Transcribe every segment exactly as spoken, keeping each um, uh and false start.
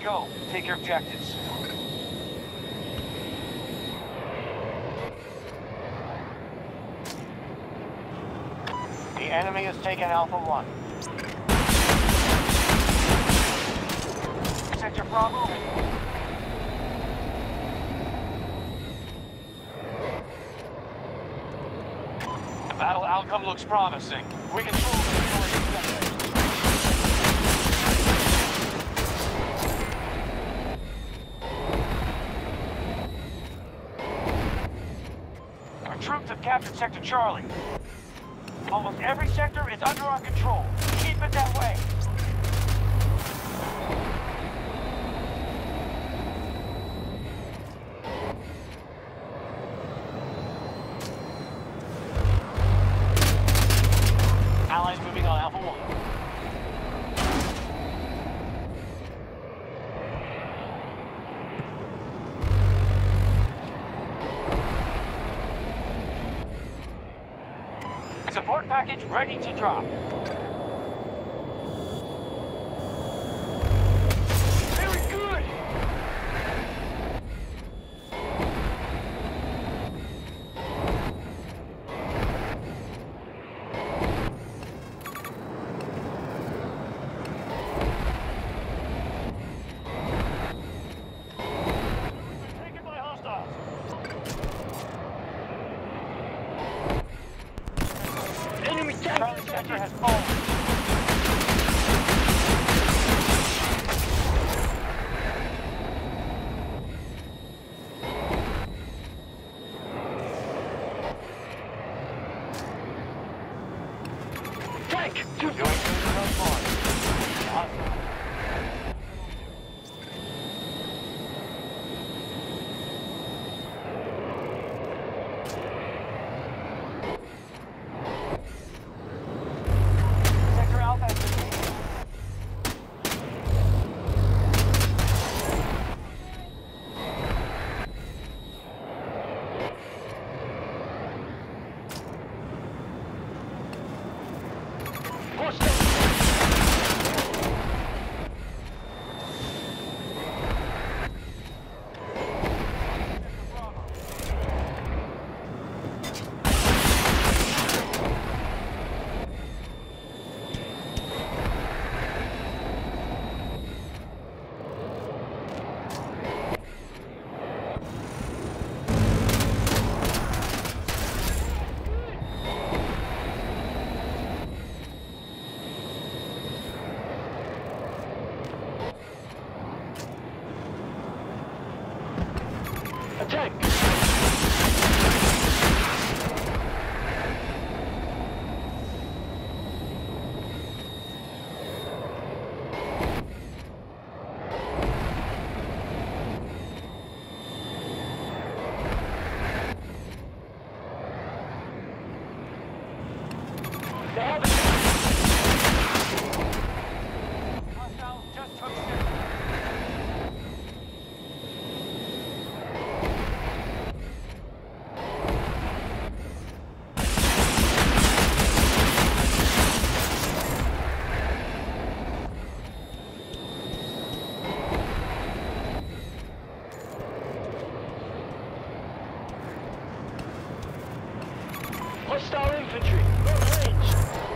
go. Take your objectives. The enemy has taken Alpha one. Sector Bravo. The battle outcome looks promising. We control the majority of sectors. Our troops have captured Sector Charlie. Almost every sector is under our control. Keep it that way. Allies moving on Alpha one. Support package ready to drop. Very good! Taken by hostiles. Enemy Charlie sector has fallen. Tank! Doing good so far. Sector Alpha has been taken. Hostile! Attack! They have it! Hostiles just took sector. Hostile infantry, engaged.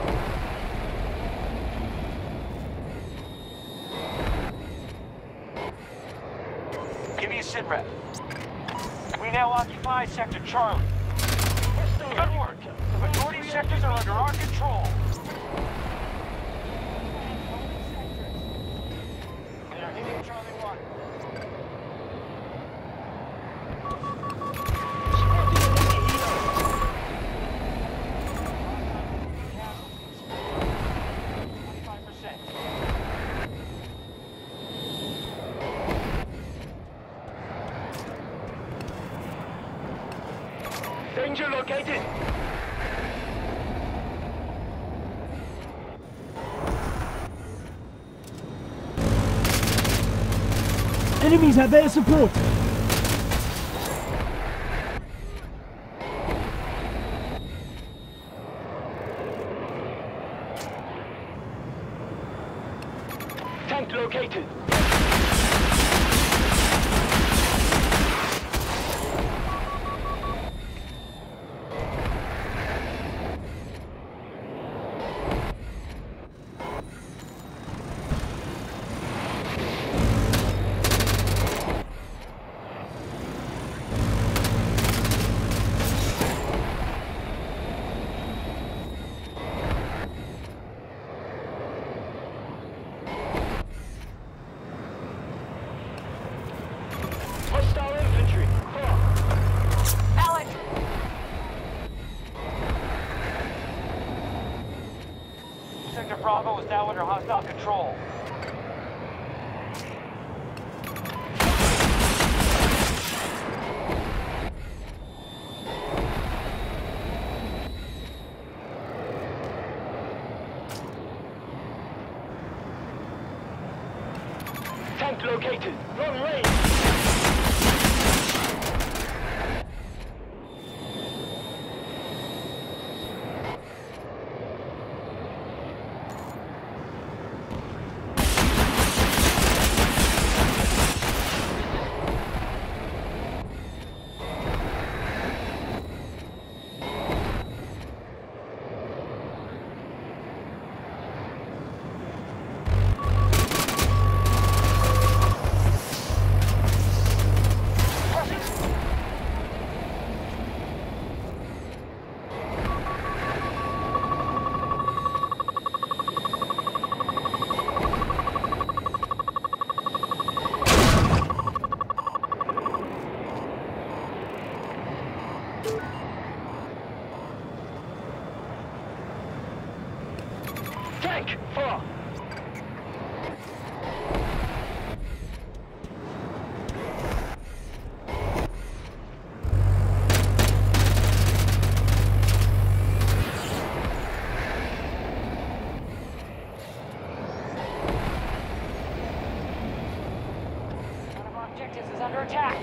Give me a sit rep. We now occupy Sector Charlie. Good work. The majority of sectors are under our control. They are hitting Charlie one. Danger located! Enemies have their support! Tank located. under hostile control. Tank located. Run range. Tank, far. One of our objectives is under attack.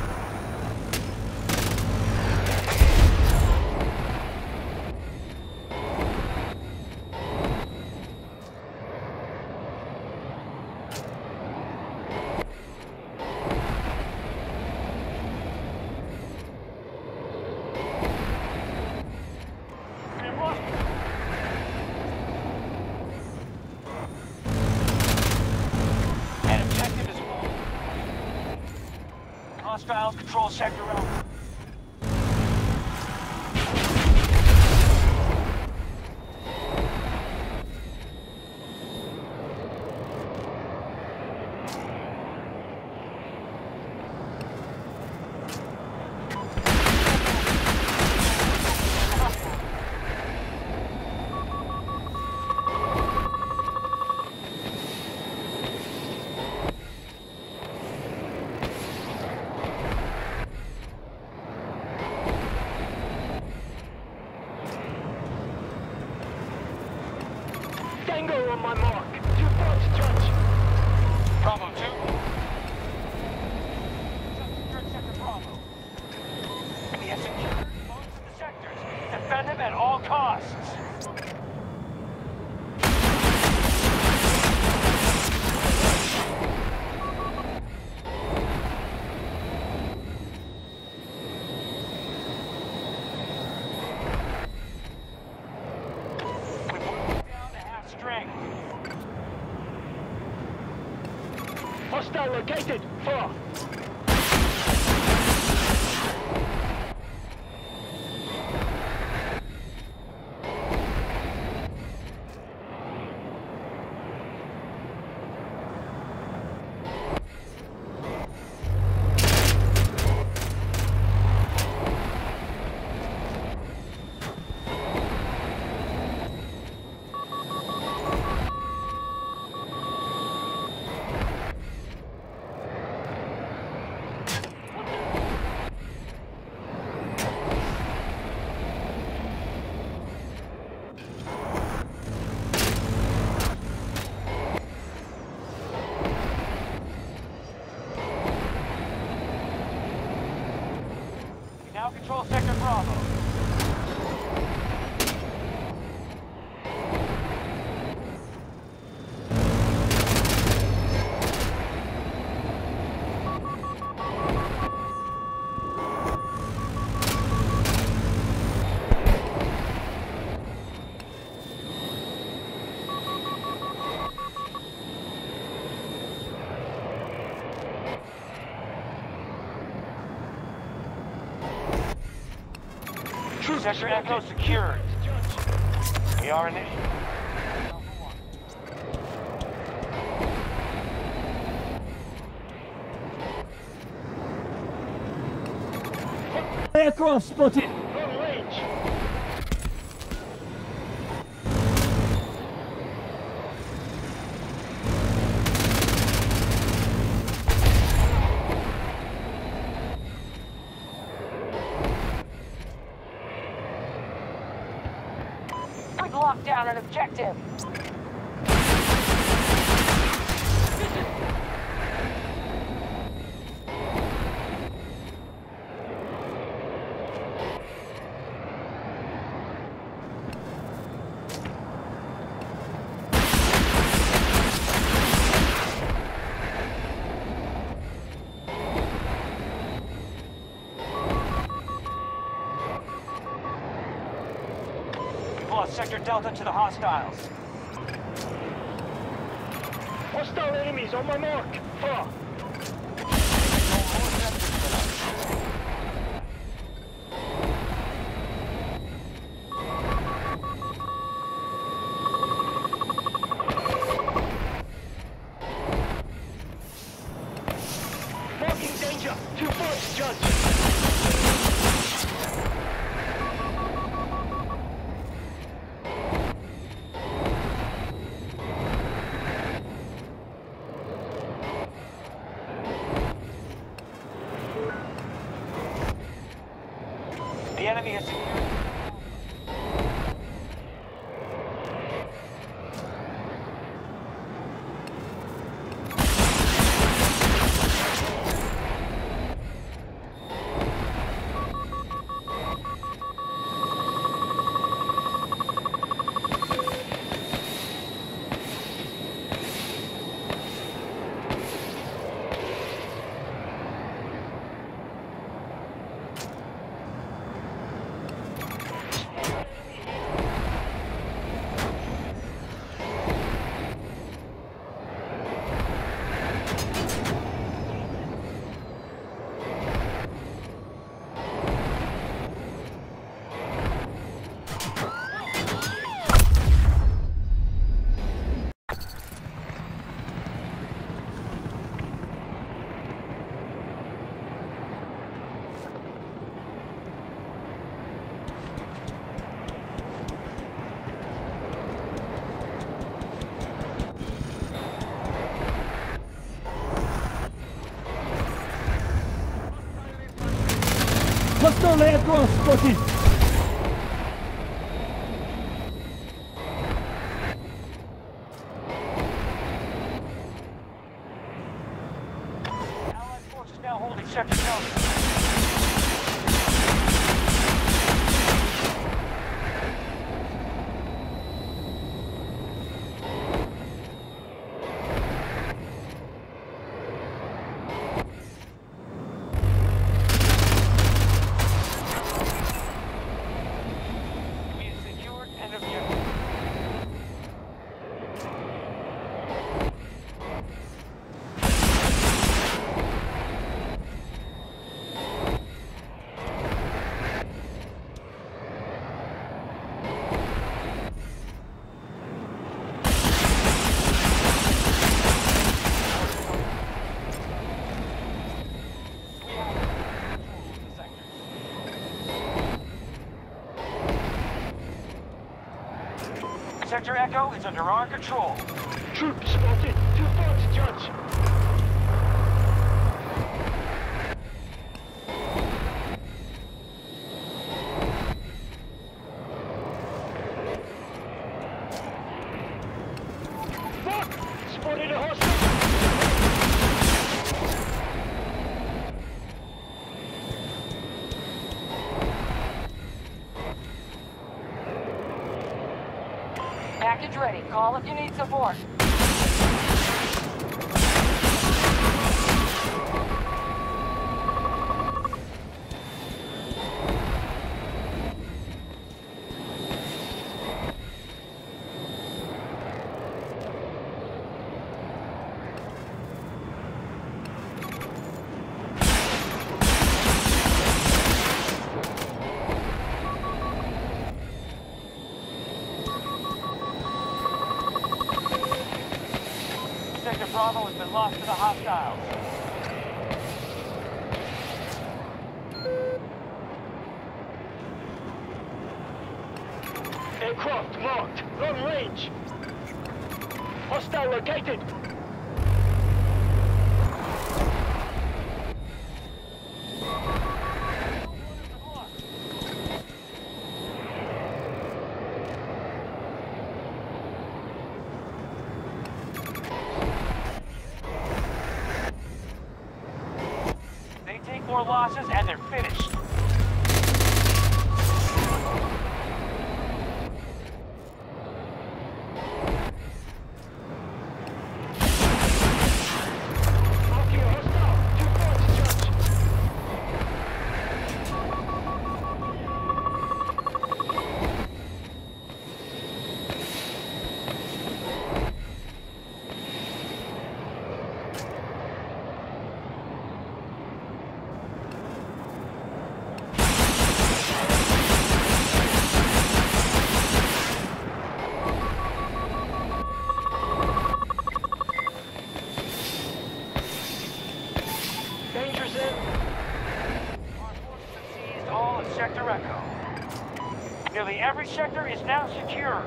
And objective is full. Hostiles control sector Alpha. Tango on my mark. Two points touch. Bravo two. Secured sector Bravo. We have secured most of the sectors. Defend them at all costs. We put down to half strength. Hostile located. Far. Now control sector Bravo. Sector Echo secured. We are initiating. Aircraft spotted! Long range. objective. Lost Sector Delta to the hostiles. Hostile enemies on my mark. Far. Marking danger. Two points, Judge. The enemy has secured. Hostile aircraft spotted! Allied forces now holding Sector Delta. We have secured an objective. Sector Echo is under our control. Troop spotted. Two points, Judge. Fuck! Spotted a hostile. Package ready. Call if you need support. Sector Bravo has been lost to the hostiles. Aircraft marked. Long range. Hostile located. more losses and they're finished. Marking hostile. Two points, Judge. Danger's in. Our forces have seized all of Sector Echo. Nearly every sector is now secure.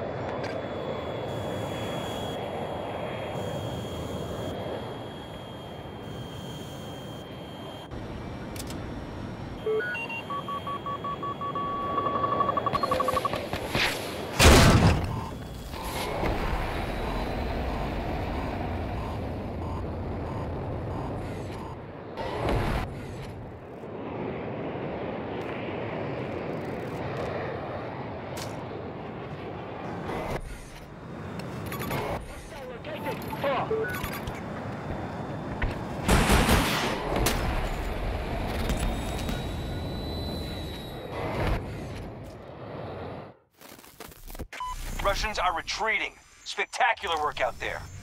Hostile located. Far. Russians are retreating. Spectacular work out there.